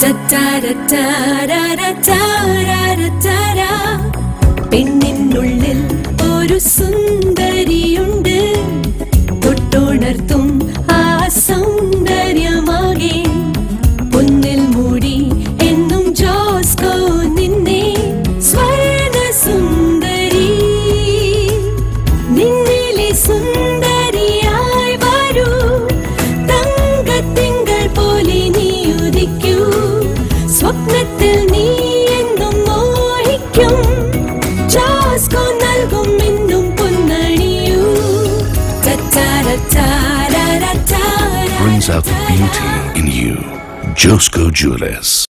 പെണ്ണിനുള്ളിൽ ഒരു സുന്ദരിയുണ്ട്, തൊട്ടുണർത്തും ആ സൗന്ദര്യമാകെ പൊന്നിൽ മൂടി എന്നും ജോസ്കോ നിന്നെ സ്വർണ്ണ സുന്ദരി. നിന്നിലെ സുന്ദരിയായി വരൂ, തങ്കത്തിങ്കൾ പോലെ നീ ഉദിക്കൂ, സ്വപ്നത്തിൽ നീ എന്നും മോഹിക്കും, ജോസ്കോ നൽകും എന്നും പൊന്നണിയൂ. Brings out the beauty in you. Josco Jewelers.